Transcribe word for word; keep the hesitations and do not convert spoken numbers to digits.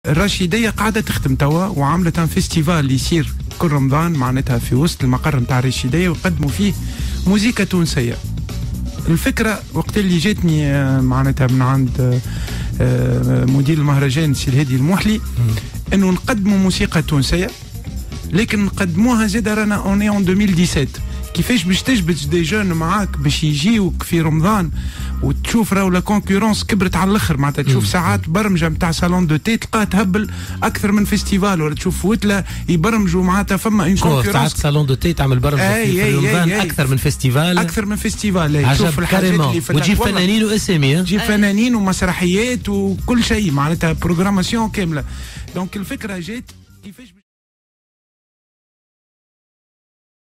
الرشيدية قاعدة تخدم توا وعاملة ان فيستيفال يصير كل رمضان معناتها في وسط المقر نتاع الرشيدية ويقدموا فيه موسيقى تونسية. الفكرة وقت اللي جاتني معناتها من عند مدير المهرجان سي الهادي الموحلي انه نقدموا موسيقى تونسية، لكن نقدموها زاد رانا اوني اون ألفين وسبعطاش. كيفاش باش تجبد دي جون معاك باش يجيوك في رمضان وتشوف راهو لا كونكورونس كبرت على الاخر، معناتها تشوف ساعات برمجه نتاع صالون دو تي تلقاها تهبل اكثر من فيستيفال، ولا تشوف وتله يبرمجوا معناتها فما ان كونكورونس. ساعات صالون دو تي تعمل برمجه في رمضان اكثر من فيستيفال اكثر من فيستيفال. تشوف الحاجات اللي في وتجيب فنانين واسامي، تجيب فنانين ومسرحيات وكل شيء، معناتها بروغراماسيون كامله. دونك الفكره جات كيفاش